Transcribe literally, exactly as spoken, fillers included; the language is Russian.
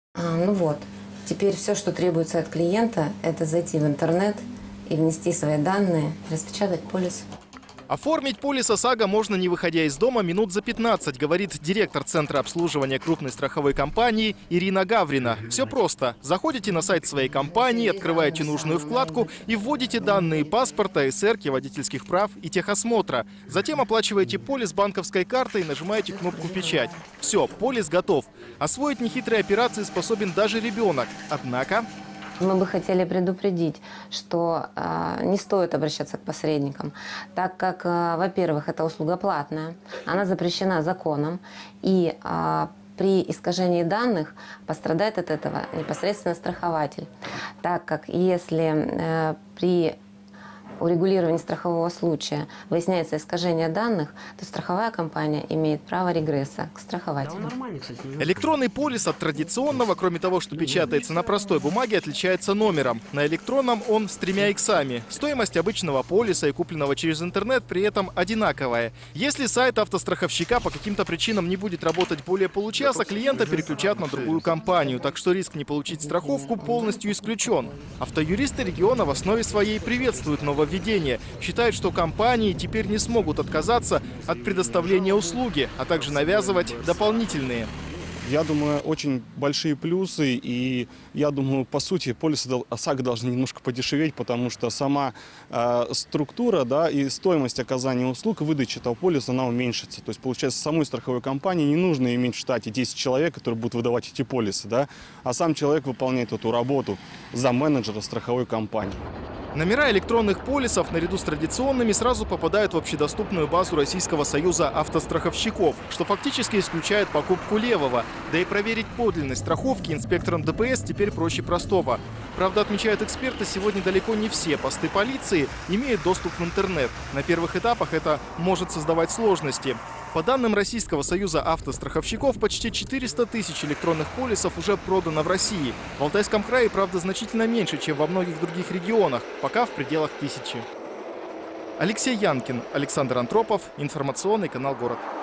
А, ну вот, теперь все, что требуется от клиента, это зайти в интернет и внести свои данные, распечатать полис. Оформить полис ОСАГО можно, не выходя из дома, минут за пятнадцать, говорит директор Центра обслуживания крупной страховой компании Ирина Гаврина. Все просто. Заходите на сайт своей компании, открываете нужную вкладку и вводите данные паспорта, эсерки, водительских прав и техосмотра. Затем оплачиваете полис банковской картой и нажимаете кнопку «Печать». Все, полис готов. Освоить нехитрые операции способен даже ребенок. Однако... Мы бы хотели предупредить, что э, не стоит обращаться к посредникам, так как, э, во-первых, эта услуга платная, она запрещена законом, и э, при искажении данных пострадает от этого непосредственно страхователь, так как если э, при урегулировании страхового случая выясняется искажение данных, то страховая компания имеет право регресса к страхователю. Электронный полис от традиционного, кроме того, что печатается на простой бумаге, отличается номером. На электронном он с тремя иксами. Стоимость обычного полиса и купленного через интернет при этом одинаковая. Если сайт автостраховщика по каким-то причинам не будет работать более получаса, клиента переключат на другую компанию, так что риск не получить страховку полностью исключен. Автоюристы региона в основе своей приветствуют нововведение. Считают, что компании теперь не смогут отказаться от предоставления услуги, а также навязывать дополнительные. Я думаю, очень большие плюсы, и я думаю, по сути, полисы ОСАГО должны немножко подешеветь, потому что сама э, структура, да, и стоимость оказания услуг, выдачи этого полиса, она уменьшится. То есть, получается, самой страховой компании не нужно иметь в штате десять человек, которые будут выдавать эти полисы, да, а сам человек выполняет эту работу за менеджера страховой компании. Номера электронных полисов наряду с традиционными сразу попадают в общедоступную базу Российского союза автостраховщиков, что фактически исключает покупку левого. Да и проверить подлинность страховки инспекторам ДПС теперь проще простого. Правда, отмечают эксперты, сегодня далеко не все посты полиции имеют доступ в интернет. На первых этапах это может создавать сложности. По данным Российского союза автостраховщиков, почти четыреста тысяч электронных полисов уже продано в России. В Алтайском крае, правда, значительно меньше, чем во многих других регионах, пока в пределах тысячи. Алексей Янкин, Александр Антропов, информационный канал «Город».